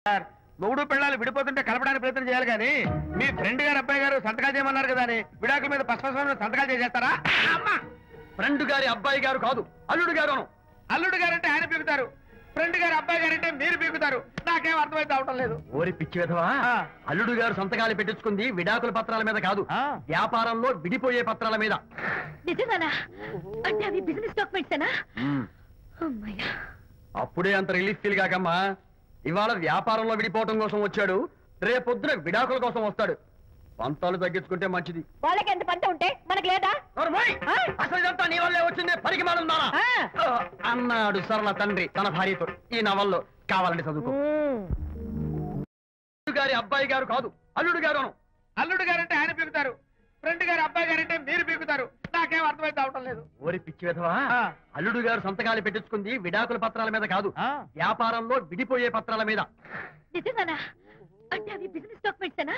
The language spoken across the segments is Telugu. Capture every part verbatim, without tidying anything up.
సార్ మొగుడు పిల్లలు విడిపోతుంటే కలపడానికి ప్రయత్నం చేయాలి కానీ మీ ఫ్రెండ్ గారు అబ్బాయి గారు సంతకాలు చేయమన్నారు కదా అని విడాకుల మీద పశ్చిమ సంతకాలు చేసేస్తారా? ఫ్రెండ్ గారి అబ్బాయి గారు కాదు, అల్లుడు గారు. అల్లుడు గారంటే ఆయన పీకుతారు, ఫ్రెండ్ గారు అబ్బాయి గారంటే మీరు పీకుతారు. నాకేం అర్థమైతే అవటం లేదు. ఓరి పిచ్చి విధవా, అల్లుడు గారు సంతకాలు పెట్టించుకుంది విడాకుల పత్రాల మీద కాదు, వ్యాపారంలో విడిపోయే పత్రాల మీద. నిజంగానా? అంటే అవి బిజినెస్ డాక్యుమెంట్సేనా? అప్పుడే అంత రిలీఫ్ ఫీల్ కాకమ్మా. ఇవాళ వ్యాపారంలో విడిపోవటం కోసం వచ్చాడు, రేపొద్దున విడాకుల కోసం వస్తాడు. పంతాలు తగ్గించుకుంటే మంచిది. వాళ్ళకి ఎంత పంట ఉంటే మనకు లేదా? అసలు ఇదంతా నీ వల్లే వచ్చింది, పరికి మానుందా అన్నాడు సరళ తండ్రి తన భార్యతో. ఈ నవల్లో కావాలంటే చదువుకో. గారి అబ్బాయి గారు కాదు, అల్లుడు గారు. అల్లుడు గారంటే ఆయన పీకుతారు, ఫ్రెండ్ గారు అబ్బాయి గారంటే మీరు పీకుతారు. నాకేం అర్థమైతే అవటం లేదు. ఓరి పిచ్చి విధవా, అల్లుడు గారు సంతకాలు పెట్టించుకుంది విడాకుల పత్రాల మీద కాదు, వ్యాపారంలో విడిపోయే పత్రాల మీద. నిజంగానా? అంటే అవి బిజినెస్ డాక్యుమెంట్సేనా?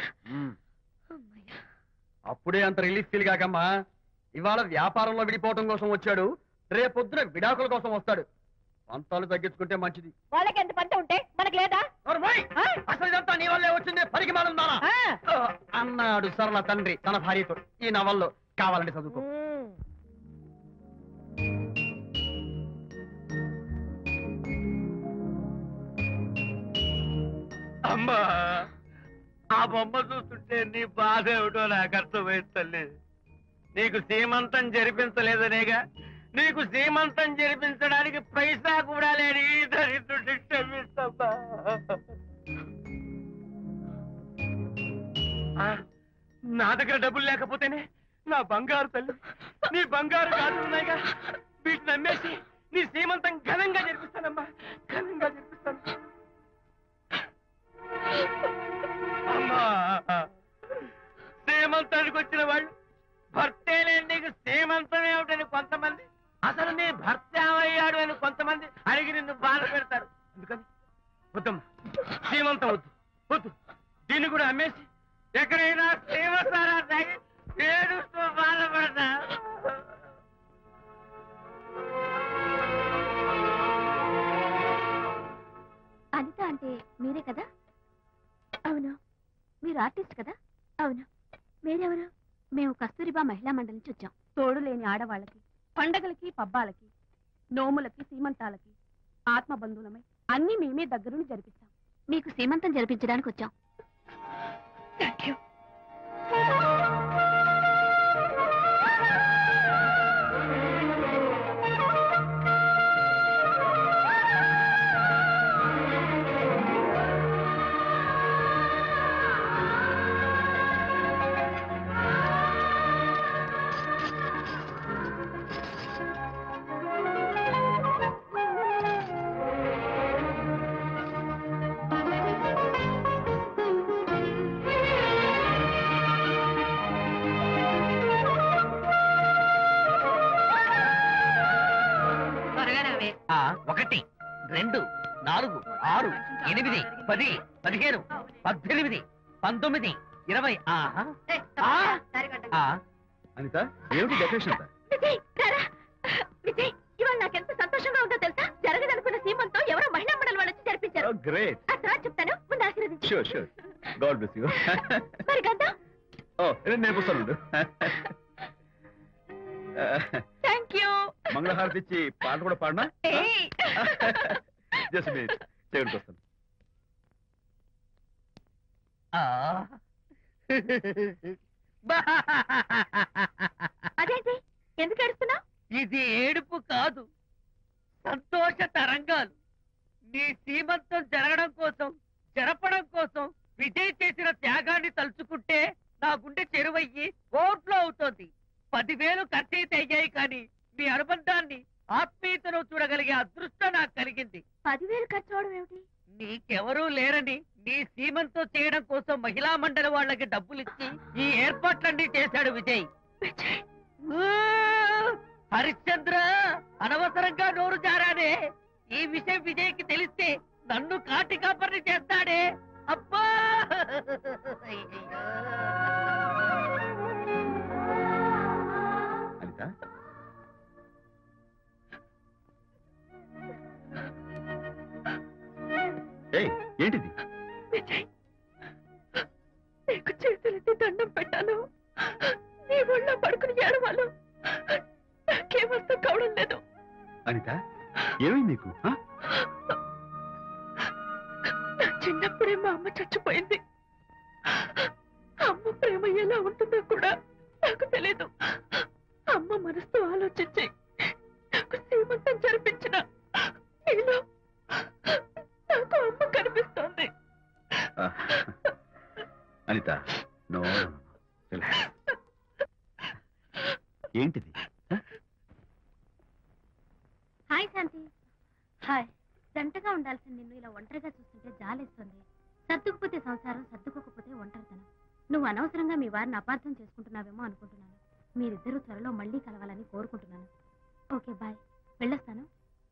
అప్పుడే అంత రిలీఫ్ ఫీల్ కాకమ్మా. ఇవాళ వ్యాపారంలో విడిపోవటం కోసం వచ్చాడు, రేపొద్దున విడాకుల కోసం వస్తాడు. పంతాలు తగ్గించుకుంటే మంచిది. వాళ్ళకి ఎంత పంట ఉంటే మనకు లేదా? అసలు ఇదంతా నీ వల్లే వచ్చింది, పరికి మానుందా అన్నాడు సరళ తండ్రి తన భార్యతో. ఈ నవల్లో కావాలంటే చదువుకో. అమ్మా, ఆ బొమ్మ చూస్తుంటే నీ బాధ ఏమిటో నాకు అర్థమైంది తల్లి. నీకు సీమంతం జరిపించలేదనేగా, నీకు సీమంతం జరిపించడానికి పైసా కూడా లేని దరిద్రుడి క్షమిస్తమ్మా. నా దగ్గర డబ్బులు లేకపోతేనే నా బంగారు తల్లి, నీ బంగారు గాజులు ఉన్నాయిగా, వీటిని నమ్మేసి నీ సీమంతం ఘనంగా జరిపిస్తానమ్మా, ఘనంగా జరిపిస్తాను. అమ్మా, సీమంతానికి వచ్చిన వాళ్ళు భర్తే లేని నీకు సీమంతం ఏమిటని కొంతమంది, అసలు నీ భర్త ఏమయ్యాడు అని కొంతమంది అడిగి నిన్ను బాధ పెడతారు. అందుకని వద్దమ్మా, సీమంతం వద్దు వద్దు. దీన్ని కూడా అమ్మేసి ఎక్కడైనా సీమంతారా తాగి ఏడుస్తూ బాధపడతా. అనిత అంటే మీరే కదా? అవును. మీరు ఆర్టిస్ట్ కదా? అవును. మీరెవరు? మేము కస్తూరిబా మహిళా మండలి నుంచి వచ్చాం. తోడు లేని ఆడవాళ్ళకి, పండగలకి, పబ్బాలకి, నోములకి, సీమంతాలకి ఆత్మ బంధువులమై అన్ని మేమే దగ్గరుండి జరిపిస్తాం. మీకు సీమంతం జరిపించడానికి వచ్చాం. Thank you. ఒకటి, రెండు, నాలుగు, ఆరు, ఎనిమిది, పది, పదిహేను, పద్దెనిమిది, పంతొమ్మిది, ఇరవై. అనిత, ఏమిటి డెకరేషన్ అంతా? విజయ్, ఇవాళ నాకెంత సంతోషంగా ఉందో తెలుసా? జరగదనుకున్న సీమంతో ఎవరో మహిళా మండలి వాళ్ళు వచ్చి జరిపించారు. గ్రేట్. ఆ తర్వాత చెప్తాను, ముందు ఆశీర్వదించు. Sure sure. God bless you. మరి గంట? ఓ, నేను పుస్తాను. Thank you. మంగళహారతి ఇచ్చి పాట కూడా పాడినా? జస్ట్ మినిట్, చేయడానికి వస్తాను. అదేంటి, ఎందుకు ఏడుస్తున్నావు? ఇది ఏడుపు కాదు, సంతోష తరంగాలు. నీ సీమంతం జరగడం కోసం, జరపడం కోసం విజయ్ చేసిన త్యాగాన్ని తలుచుకుంటే నా గుండె చెరువయ్యి ఓట్లో అవుతోంది. పదివేలు ఖర్చయితే అయ్యాయి కానీ మీ అనుబంధాన్ని, ఆత్మీయతను చూడగలిగే అదృష్టం నాకు కలిగింది. పదివేలు ఖర్చు అవడం ఏమిటి? నీకెవరూ లేరని నీ సీమంతో చేయడం కోసం మహిళా మండలి వాళ్ళకి డబ్బులిచ్చి ఈ ఏర్పాట్లన్నీ చేశాడు విజయ్. హరిశ్చంద్ర, అనవసరంగా నోరు జారానే. ఈ విషయం విజయ్కి తెలిస్తే నన్ను కాటి కాపర్ని చేస్తాడే. అబ్బా, ఏంటిది? విజయ్, నీకు చేతులెత్తి దండం పెట్టాను. నీ ఒళ్ళో పడుకుని ఏడవాలు నాకేమర్థం కావడం లేదు. అనిత, ఏమైంది నీకు? నా చిన్నప్పుడే మా అమ్మ చచ్చిపోయింది. అమ్మ ప్రేమ ఎలా ఉంటుందో కూడా నాకు తెలీదు. అమ్మ మనసుతో ఆలోచించి నాకు శ్రీమంతం జరిపించిన నీలో నాకు అమ్మ కనిపిస్తోంది. అనిత, నో, ఏంటిది? హాయ్ శాంతి. హాయ్. జంటగా ఉండాల్సిన నిన్ను ఇలా ఒంటరిగా చూస్తుంటే జాలేస్తుంది. సర్దుకుపోతే సంసారం, సర్దుకోకపోతే ఒంటరితనం. నువ్వు అనవసరంగా మీ వారిని అపార్థం చేసుకుంటున్నావేమో అనుకుంటున్నాను. మీరిద్దరూ త్వరలో మళ్ళీ కలవాలని కోరుకుంటున్నాను. Okay, bye. వెళ్ళొస్తాను.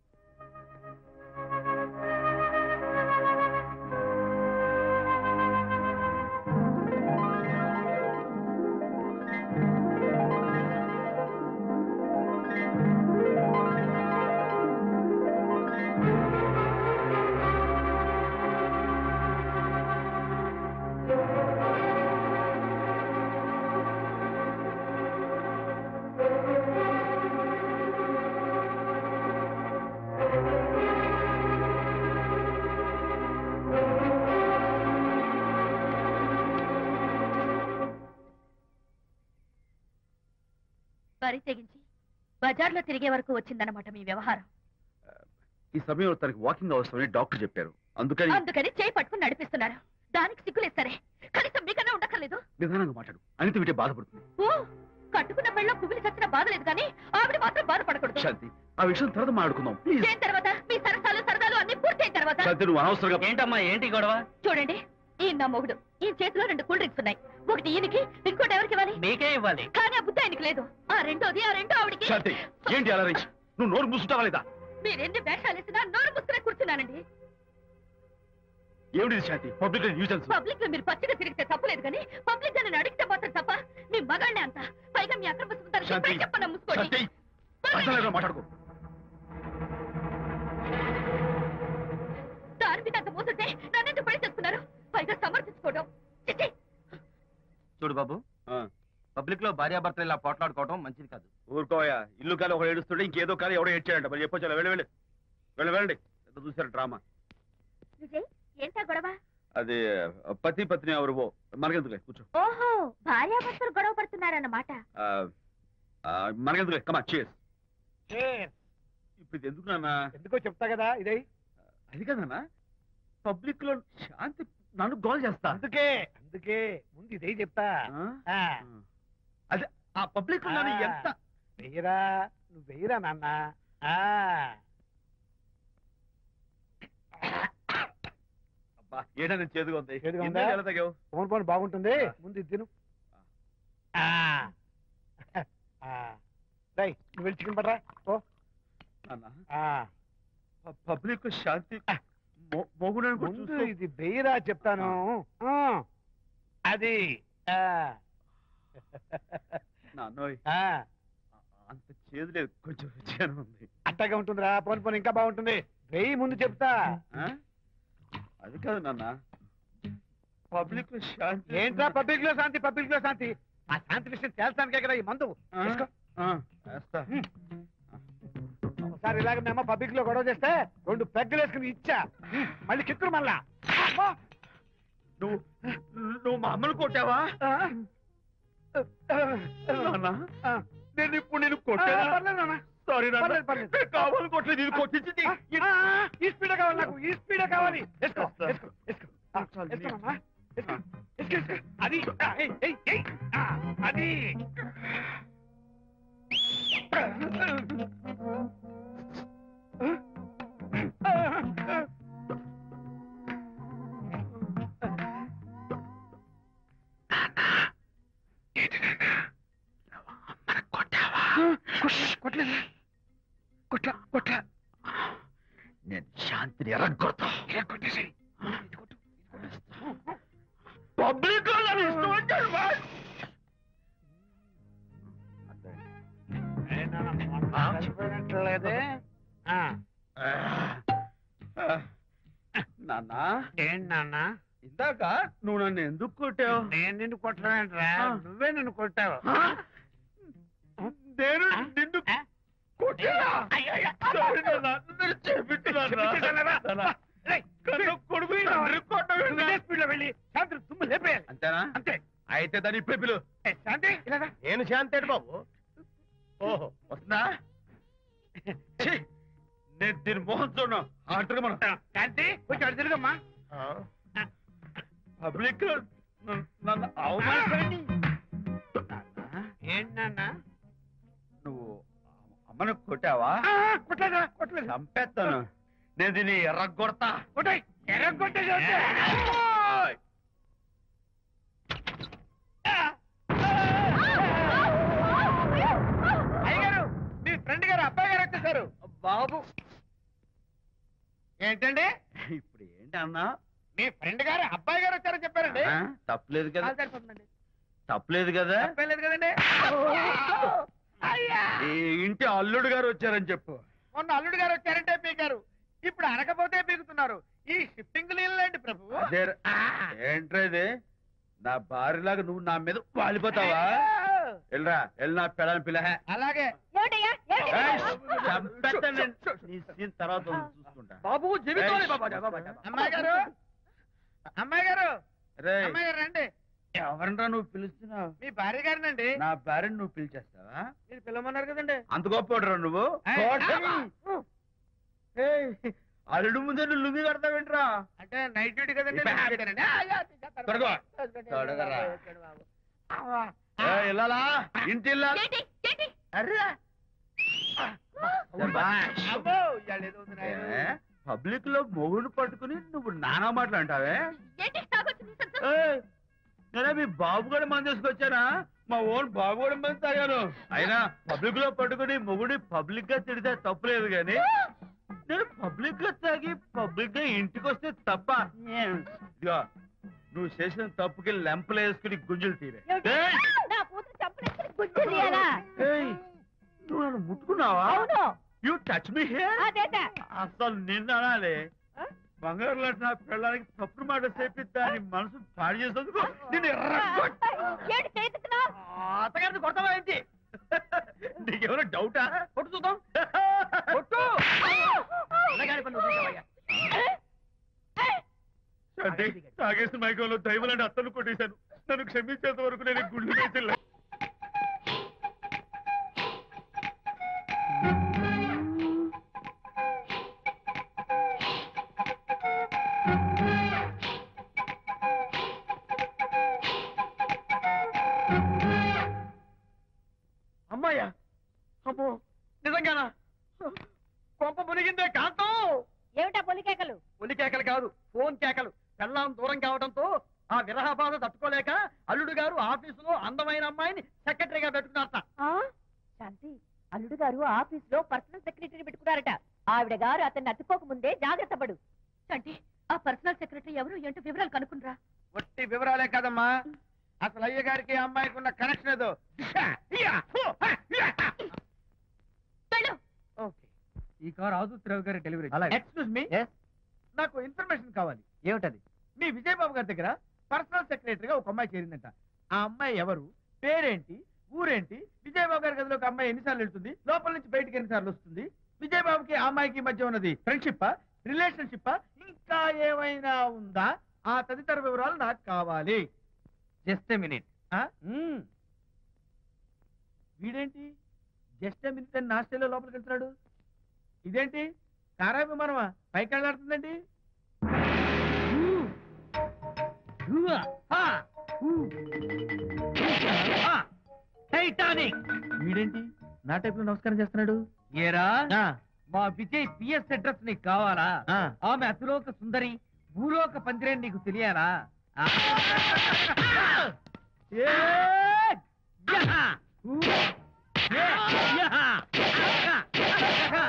వరి తెగించి బజార్లో తిరిగే వరకు వచ్చిందన్నమాట మీ వ్యవహారం. ఈ సమయంలో తనకి వాకింగ్ అవసరమని డాక్టర్ చెప్పారు. అందుకని అందుకని చేయి పట్టుకుని నడిపిస్తున్నారు. దానికి సిగ్గులేదు సరే, కనీసం మీకన్నా ఉండక్కర్లేదు. నిదానంగా మాట్లాడు. అనిత వింటే బాధపడుతుంది. ఓ, కట్టుకున్న పెళ్ళలో కుమిలి చచ్చిన బాధ లేదు కానీ ఆవిడ మాత్రం బాధపడకూడదు. శాంతి, ఆ విషయం తర్వాత మాట్లాడుకుందాం ప్లీజ్. చేయిన తర్వాత మీ సరసాలు సరదాలు అన్ని పూర్తయిన తర్వాత. శాంతి, నువ్వు అనవసరంగా. ఏంటమ్మా, ఏంటి గొడవ? చూడండి, ఈ నా మొగుడు, ఈ చేతిలో రెండు కూల్ డ్రింక్స్ ఉన్నాయి. ఒకటి ఈయనకి, ఇంకోటి ఎవరికి ఇవ్వాలి? మీకే ఇవ్వాలి. కానీ ఆ బుద్ధి ఆయనకి లేదు. ఆ రెండోది ఆ రెండో ఆవిడికి. శాంతి, ఏంటి అలా రేయ్? నువ్వు నోరు మూసుకుంటావా లేదా? మీరెన్ని వేషాలు వేసినా నోరు పుస్తకం కూర్చున్నానండి. ఏమిటి శాంతి? Public nuisance. పబ్లిక్ లో మీరు పచ్చిగా తిరిగితే తప్పలేదు కానీ పబ్లిక్ గా నేను అడిగితే మాత్రం తప్ప. మీ మగాళ్ళే అంత. పైగా మీ అక్రమ శాంతి, చెప్పన్నా ముసుకోండి. శాంతి, అసలు మాట్లాడుకో. దాని మీద అంత మోసుంటే నన్నెందుకు పడి చేస్తున్నారు? పైగా సమర్థించుకోవడం. చిచ్చి. చూడు బాబు, పబ్లిక్ లో భార్యాభర్తలు ఇలా పోట్లాడుకోవడం మంచిది కాదు. ఊరుకోయా, ఇల్లు కాలి ఒకడు ఏడుస్తుంటే ఇంకేదో కాలి ఎవడో ఏడ్చాడంట. మరి చెప్పొచ్చా? వెళ్ళి వెళ్ళి వెళ్ళి వెళ్ళండి. ఎంత చూసారు డ్రామా. విజయ్, ఏంటా గొడవ? అది పతి పత్ని ఎవరు మనకెందుకులే, కూర్చో. ఓహో, భార్యాభర్తలు గొడవ పడుతున్నారన్నమాట. మనకెందుకులే, కమా చేస్. ఇప్పుడు ఇది ఎందుకు నాన్న? ఎందుకో చెప్తా కదా. ఇదే అది కదన్నా, పబ్లిక్ లో శాంతి నన్ను గోల్ చేస్తా. అందుకే అందుకే ముందు ఇదే చెప్తా. అదే ఆ పబ్లిక్ లో నన్ను ఎంత వెయ్యరా, నువ్వు వెయ్యరా నాన్న. అబ్బా, ఏడా నేను చేదుగా ఉంది. చేదుగా ఉందా? ఎలా తగ్గావు? ఫోన్ ఫోన్ బాగుంటుంది. ముందు ఇది తిను. రై, నువ్వు వెళ్ళి చికెన్ పట్టరా. ఓ పబ్లిక్ శాంతి మొగుడు ముందు ఇది వెయ్యరా చెప్తాను. అది నాన్నోయ్, అంత చేదు లేదు, కొంచెం రుచిగానే ఉంది. అట్టగా ఉంటుందిరా. పోను పోను ఇంకా బాగుంటుంది. వెయ్యి ముందు చెప్తా. అది కాదు నాన్న, పబ్లిక్ లో శాంతి. ఏంట్రా పబ్లిక్ లో శాంతి? పబ్లిక్ లో శాంతి ఆ శాంతి విషయం తేల్చడానికే కదా ఈ మందు. ఒకసారి ఇలాగ మేము పబ్లిక్ లో గొడవ చేస్తే రెండు పెగ్గలు వేసుకుని ఇచ్చా. మళ్ళీ కిక్కురు మళ్ళా. నువ్వు నువ్వు మా అమ్మను కొట్టావా? నేను ఇప్పుడు నేను కొట్టాను. సారీ కావాలి కొట్టలేదు, ఇది కొట్టించింది. ఈ స్పీడ్ కావాలి నాకు, ఈ స్పీడ్ కావాలి. అది అది కొట్టలేదు. కొట్ల కొట్ల నేను శాంతిని ఎరగొడతా. కొట్టేసి పబ్లిక్ ఇష్టం వచ్చాడు. చనిపోయినట్లేదే. నాన్న, ఏంటి నాన్న? ఇందాక నువ్వు నన్ను ఎందుకు కొట్టావు? నేను నిన్ను కొట్టలేంట్రా, నువ్వే నిన్ను కొట్టావు. నేను నిన్ను కొట్టానా? సారీ నాన్న, నేను చేపించున్నాను. కొడుకు వెళ్ళి శాంతి తుమ్ము లేపేయాలి. అంతేనా? అంతే. అయితే దాని ఇప్పుడే పిలు. ఏ, శాంతి ఇలాగా. నేను శాంతేడు బాబు. ఓహో వస్తుందా? ఛీ, నేను దీని మోహన్ చూడను. అంటారు మనం శాంతి కొంచెం అటు తిరుగమ్మా. పబ్లిక్ నన్ను అవమానించండి. ఏంటన్నా? నువ్వు అమ్మను కొట్టావా? కొట్టలేదా? కొట్టలేదు. చంపేస్తాను. నేను దీన్ని ఎర్రగొడతా. కొట్టాయి ఎర్రగొట్టే అయ్యగారు, మీ ఫ్రెండ్ గారు అబ్బాయి గారు వచ్చేసారు. బాబు ఏంటండి ఇప్పుడు ఏంటి అన్నా? మీ ఫ్రెండ్ గారు అబ్బాయి గారు వచ్చారని చెప్పారండి. ఆ, తప్పలేదు కదా? కాలు సరిపోతుందండి. తప్పలేదు కదా? తప్పలేదు కదండి. అయ్యా, ఈ ఇంటి అల్లుడు గారు వచ్చారని చెప్పు. మొన్న అల్లుడు గారు వచ్చారంటే పీకారు, ఇప్పుడు అనకపోతే పీకుతున్నారు. ఈ షిఫ్టింగ్ లీలండి ప్రభు. అదే ఏంట్రా ఇది? నా భార్యలాగా నువ్వు నా మీద వాలిపోతావా? వెళ్ళరా, వెళ్ళి నా పెళ్ళని పిల్ల. అలాగే. తర్వాత చూసుకుంటా. బాబు జీవితం అమ్మాయి గారు, అమ్మాయి గారు, రే, అమ్మాయి గారు రండి. ఎవరినరా నువ్వు పిలుస్తున్నావు? మీ భార్య గారినండి. నా భార్యను నువ్వు పిలిచేస్తావా? మీరు పిలవమన్నారు కదండి. అంత గొప్ప నువ్వు? ఏయ్, అల్లుడు ముందే నువ్వు లుంగి కడతావేంట్రా? అంటే నైట్ డ్యూటీ కదండి. ఇప్పుడు night duty నండి. ఆ, యా, తీసేస్తాను. తొడగో. తొడగరా. తొడగరా. ఏయ్, ఇల్లాలా? ఇంటి ఇల్లాలా? అర్రా. శభాష్. అబ్బో, ఇవాళ ఏదో ఉంది నాయనా. ఏ, పబ్లిక్ లో మొగుడు పట్టుకుని నువ్వు నానా మాటలు అంటావే? ఏయ్, నేనే మీ బాబు కూడా మంది తీసుకొచ్చానా? మా ఓన్ బాబు కూడా మంది తాగాను. అయినా పబ్లిక్ లో పట్టుకుని మొగుడి పబ్లిక్ గా తిడితే తప్పులేదు గాని నేను పబ్లిక్ గా తాగి పబ్లిక్ గా ఇంటికి వస్తే తప్ప. ఇదిగో నువ్వు చేసిన తప్పుకి లెంపలు వేసుకుని గుంజులు తీరే. ఏయ్, ఏయ్, నువ్వు నన్ను ముట్టుకున్నావా? You touch me here. అసలు నిన్న అనాలి. బంగారు లాంటి నా పిల్లలకి తప్పుడు మాట చెప్పి దాని మనసు పాడు చేసేందుకు నేను అత్తగారిని కొడతావా ఏంటి? నీకేమైనా డౌటా? కొట్టు చూద్దాం. కొట్టు. అంటే తాగేసిన మైకంలో దైవలాంటి అత్తలు కొట్టేశాను. నన్ను క్షమించేంత వరకు నేను గుళ్ళు వేసి అమ్మాయ్యా, అమ్మో నిజంగానా? కొంప మునిగిందే కాంతం. ఏమిటా పొలికేకలు? ఒలి కేకలు కాదు, ఫోన్ కేకలు. పెళ్ళాం దూరం కావడంతో ఆ విరహ బాధ తట్టుకోలేక అల్లుడు గారు ఆఫీసులో అందమైన అమ్మాయిని సెక్రటరీగా పెట్టుకున్నారట. శాంతి, అల్లుడు గారు ఆఫీస్ లో పర్సనల్ సెక్రటరీ పెట్టుకున్నారట. ఆవిడ గారు అతన్ని అతుక్కోక ముందే జాగ్రత్త పడు. శాంతి, ఆ పర్సనల్ సెక్రటరీ ఎవరు ఏంటో వివరాలు కనుక్కుండ్రా. ఒట్టి వివరాలే కదమ్మా, అసలు అయ్య గారికి అమ్మాయికి ఉన్న కనెక్షన్ ఏదో. ఈ కార్ ఆదుత్రావు గారి డెలివరీ. ఎక్స్క్యూజ్ మీ, నాకు ఇన్ఫర్మేషన్ కావాలి. ఏమిటది? మీ విజయబాబు గారి దగ్గర పర్సనల్ సెక్రటరీగా ఒక అమ్మాయి చేరిందంట. ఆ అమ్మాయి ఎవరు, పేరేంటి, ఊరేంటి, విజయబాబు గారి గదిలోకి అమ్మాయి ఎన్నిసార్లు వెళ్తుంది, లోపల నుంచి బయటికి ఎన్నిసార్లు వస్తుంది, విజయబాబుకి ఆ అమ్మాయికి మధ్య ఉన్నది ఫ్రెండ్షిప్ రిలేషన్షిప్ ఇంకా ఏమైనా ఉందా? ఆ తదితర వివరాలు నాకు కావాలి. Just minute. వీడేంటి జస్ట్ మినిట్ అని నాస్టేలో లోపలికి వెళ్తున్నాడు? ఇదేంటి కారా విమానమా పైకి వెళ్ళాడుతుందండి? టైటానిక్. వీడేంటి నా టైప్ లో నమస్కారం చేస్తున్నాడు? ఏరా, మా విజయ్ పిఎస్ అడ్రస్ నీకు కావాలా? ఆ. ఆమె అతిలోక సుందరి, భూలోక పందిరేని నీకు తెలియాలా? ఏ! యహా! ఊ! ఏ! యహా! యహా!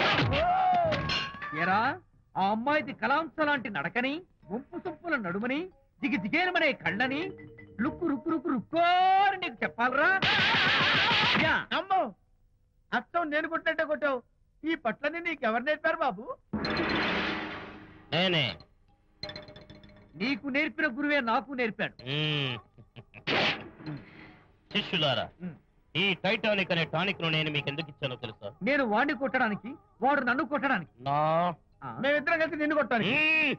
ఏరా, ఆ అమ్మాయిది కలాంస లాంటి నడకని, వంపు సొంపుల నడుమని, దిగి దిగేనమనే కళ్ళని, లుక్కు రుక్కు రుక్కు రుక్కోని నీకు చెప్పాలరా? యా! అమ్మో, అత్తం నేను కొట్టినట్టే కొట్టావు. ఈ పట్లని నీకెవరు నేర్పారు బాబు? నేనే. నీకు నేర్పిన గురువే నాకు నేర్పాడు. మ్మ్. శిష్యులారా, ఈ టైటానిక్ అనే టానిక్ ను నేను మీకు ఎందుకు ఇచ్చానో తెలుసా? నేను వాడిని కొట్టడానికి, వాడు నన్ను కొట్టడానికి. నా మేమిద్దరం కలిసి నిన్ను కొట్టాలి. మ్మ్.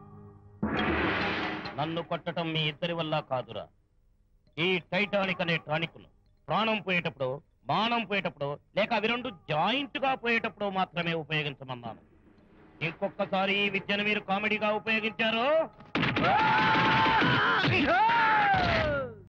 నన్ను కొట్టడం మీ ఇద్దరి వల్ల కాదురా. ఈ టైటానిక్ అనే టానిక్ ను ప్రాణం పోయేటప్పుడు, మానం పోయేటప్పుడు, లేక అవి రెండు జాయింట్ గా పోయేటప్పుడు మాత్రమే ఉపయోగించమన్నాను. ఇంకొకసారి ఈ విద్యను మీరు కామెడీగా ఉపయోగించారు